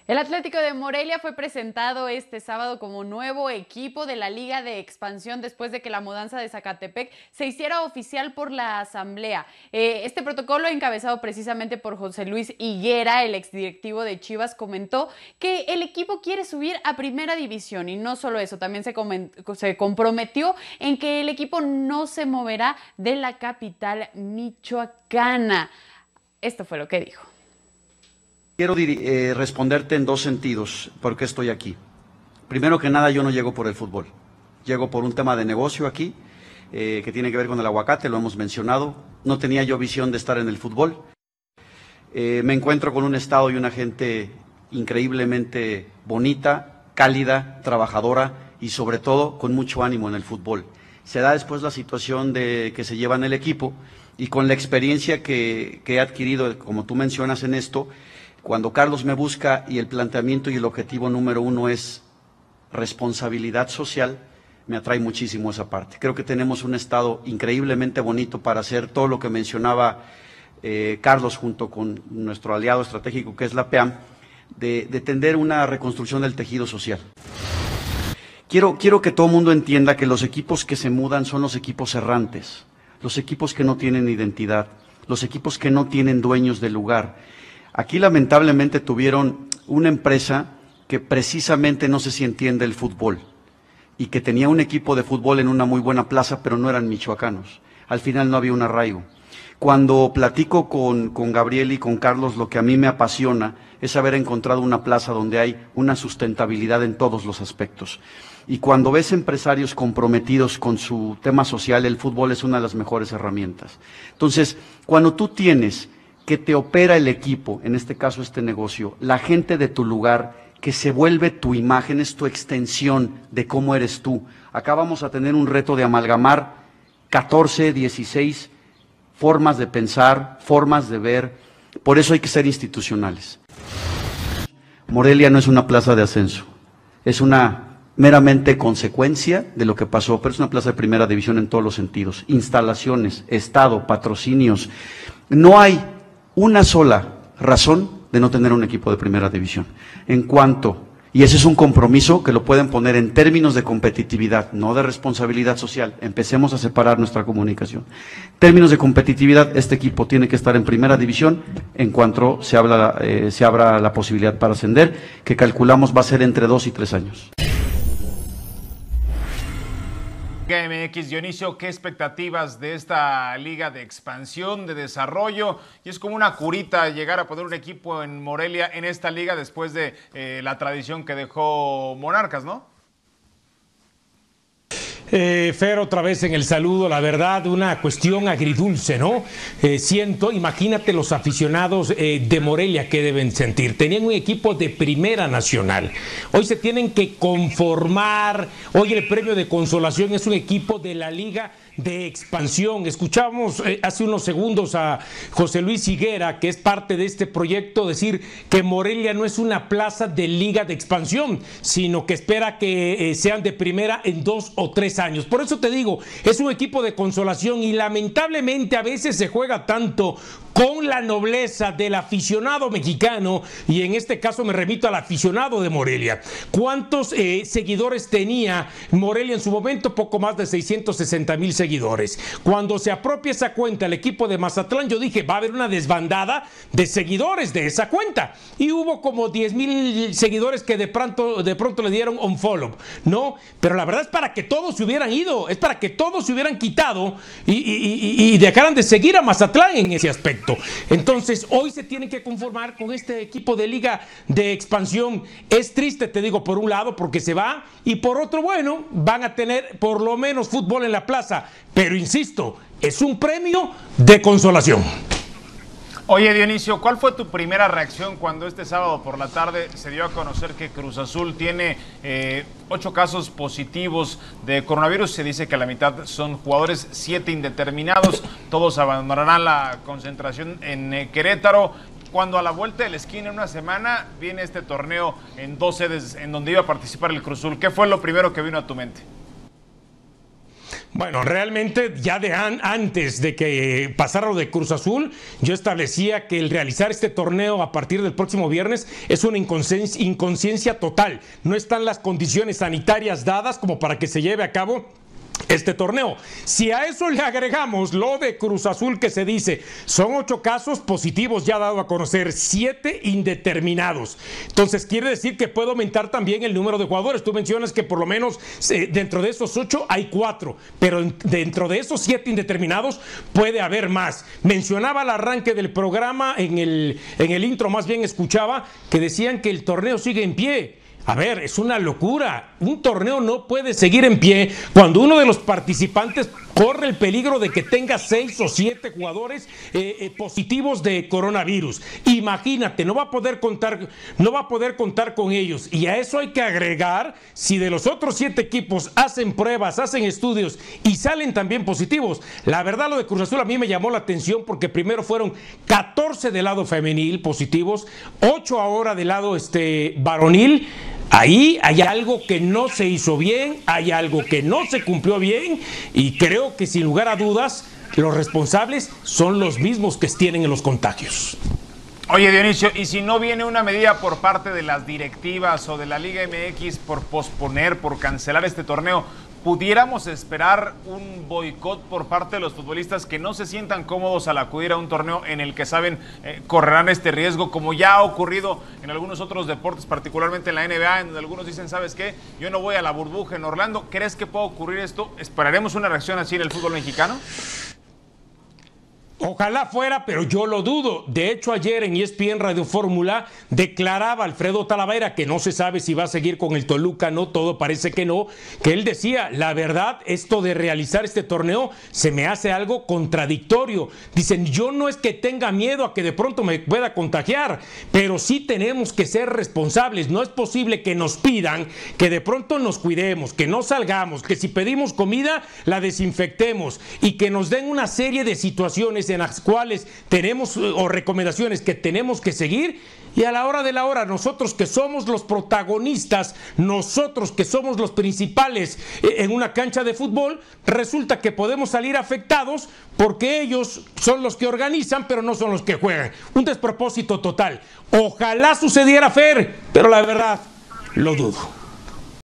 El Atlético de Morelia fue presentado este sábado como nuevo equipo de la Liga de Expansión después de que la mudanza de Zacatepec se hiciera oficial por la Asamblea. Este protocolo, encabezado precisamente por José Luis Higuera, el exdirectivo de Chivas, comentó que el equipo quiere subir a Primera División. Y no solo eso, también se comprometió en que el equipo no se moverá de la capital michoacana. Esto fue lo que dijo. Quiero responderte en dos sentidos, por qué estoy aquí. Primero que nada, yo no llego por el fútbol, llego por un tema de negocio aquí, que tiene que ver con el aguacate, lo hemos mencionado. No tenía yo visión de estar en el fútbol. Me encuentro con un estado y una gente increíblemente bonita, cálida, trabajadora y sobre todo con mucho ánimo en el fútbol. Se da después la situación de que se llevan el equipo y con la experiencia que he adquirido, como tú mencionas en esto, cuando Carlos me busca y el planteamiento y el objetivo número uno es responsabilidad social, me atrae muchísimo esa parte. Creo que tenemos un estado increíblemente bonito para hacer todo lo que mencionaba Carlos junto con nuestro aliado estratégico que es la PEAM, de tender una reconstrucción del tejido social. Quiero que todo el mundo entienda que los equipos que se mudan son los equipos errantes, los equipos que no tienen identidad, los equipos que no tienen dueños del lugar. Aquí lamentablemente tuvieron una empresa que precisamente no sé si entiende el fútbol y que tenía un equipo de fútbol en una muy buena plaza, pero no eran michoacanos. Al final no había un arraigo. Cuando platico con Gabriel y con Carlos, lo que a mí me apasiona es haber encontrado una plaza donde hay una sustentabilidad en todos los aspectos. Y cuando ves empresarios comprometidos con su tema social, el fútbol es una de las mejores herramientas. Entonces, cuando tú tienes que te opera el equipo, en este caso este negocio, la gente de tu lugar, que se vuelve tu imagen, es tu extensión de cómo eres tú. Acá vamos a tener un reto de amalgamar 14, 16 formas de pensar, formas de ver, por eso hay que ser institucionales. Morelia no es una plaza de ascenso, es una meramente consecuencia de lo que pasó, pero es una plaza de primera división en todos los sentidos, instalaciones, estado, patrocinios. No hay una sola razón de no tener un equipo de primera división. En cuanto, y ese es un compromiso que lo pueden poner en términos de competitividad, no de responsabilidad social, empecemos a separar nuestra comunicación. Términos de competitividad, este equipo tiene que estar en primera división en cuanto se abra la posibilidad para ascender, que calculamos va a ser entre 2 y 3 años. MX, Dionisio, ¿qué expectativas de esta liga de expansión, de desarrollo? Y es como una curita llegar a poner un equipo en Morelia en esta liga después de la tradición que dejó Monarcas, ¿no? Fer, otra vez en el saludo, la verdad, una cuestión agridulce, ¿no? Imagínate los aficionados de Morelia que deben sentir. Tenían un equipo de primera nacional. Hoy se tienen que conformar. Hoy el premio de consolación es un equipo de la Liga de Expansión. Escuchamos hace unos segundos a José Luis Higuera, que es parte de este proyecto, decir que Morelia no es una plaza de Liga de Expansión, sino que espera que sean de primera en 2 o 3 años. Por eso te digo, es un equipo de consolación y lamentablemente a veces se juega tanto con la nobleza del aficionado mexicano, y en este caso me remito al aficionado de Morelia. ¿Cuántos seguidores tenía Morelia en su momento? Poco más de 660,000 seguidores. Cuando se apropia esa cuenta el equipo de Mazatlán, yo dije, va a haber una desbandada de seguidores de esa cuenta. Y hubo como 10,000 seguidores que de pronto le dieron unfollow, ¿no? Pero la verdad es para que todos se hubieran ido, es para que todos se hubieran quitado y dejaran de seguir a Mazatlán en ese aspecto. Entonces, hoy se tienen que conformar con este equipo de Liga de Expansión. Es triste, te digo, por un lado, porque se va, y por otro, bueno, van a tener por lo menos fútbol en la plaza. Pero insisto, es un premio de consolación. Oye, Dionisio, ¿cuál fue tu primera reacción cuando este sábado por la tarde se dio a conocer que Cruz Azul tiene 8 casos positivos de coronavirus? Se dice que la mitad son jugadores, 7 indeterminados, todos abandonarán la concentración en Querétaro. Cuando a la vuelta de la esquina en una semana viene este torneo en 2 sedes en donde iba a participar el Cruz Azul, ¿qué fue lo primero que vino a tu mente? Bueno, realmente ya antes de que pasara lo de Cruz Azul, yo establecía que el realizar este torneo a partir del próximo viernes es una inconsciencia total. No están las condiciones sanitarias dadas como para que se lleve a cabo este torneo. Si a eso le agregamos lo de Cruz Azul que se dice, son 8 casos positivos ya dado a conocer, 7 indeterminados. Entonces quiere decir que puede aumentar también el número de jugadores. Tú mencionas que por lo menos dentro de esos 8 hay 4, pero dentro de esos 7 indeterminados puede haber más. Mencionaba al arranque del programa, en el intro más bien escuchaba, que decían que el torneo sigue en pie. A ver, es una locura. Un torneo no puede seguir en pie cuando uno de los participantes corre el peligro de que tenga 6 o 7 jugadores positivos de coronavirus. Imagínate, no va a poder contar con ellos. Y a eso hay que agregar, si de los otros 7 equipos hacen pruebas, hacen estudios y salen también positivos. La verdad, lo de Cruz Azul a mí me llamó la atención porque primero fueron 14 del lado femenil positivos, 8 ahora del lado varonil. Ahí hay algo que no se hizo bien, hay algo que no se cumplió bien y creo que sin lugar a dudas los responsables son los mismos que tienen en los contagios. Oye, Dionisio, ¿y si no viene una medida por parte de las directivas o de la Liga MX por posponer, por cancelar este torneo, pudiéramos esperar un boicot por parte de los futbolistas que no se sientan cómodos al acudir a un torneo en el que saben correrán este riesgo, como ya ha ocurrido en algunos otros deportes, particularmente en la NBA, en donde algunos dicen, ¿sabes qué? Yo no voy a la burbuja en Orlando. ¿Crees que puede ocurrir esto? ¿Esperaremos una reacción así en el fútbol mexicano? Ojalá fuera, pero yo lo dudo. De hecho, ayer en ESPN Radio Fórmula declaraba Alfredo Talavera, que no se sabe si va a seguir con el Toluca, no, todo parece que no, que él decía, la verdad, esto de realizar este torneo se me hace algo contradictorio. Dicen, yo no es que tenga miedo a que de pronto me pueda contagiar, pero sí tenemos que ser responsables. No es posible que nos pidan que de pronto nos cuidemos, que no salgamos, que si pedimos comida la desinfectemos y que nos den una serie de situaciones en las cuales tenemos o recomendaciones que tenemos que seguir, y a la hora de la hora nosotros que somos los protagonistas, nosotros que somos los principales en una cancha de fútbol, resulta que podemos salir afectados porque ellos son los que organizan pero no son los que juegan. Un despropósito total. Ojalá sucediera, Fer, pero la verdad lo dudo.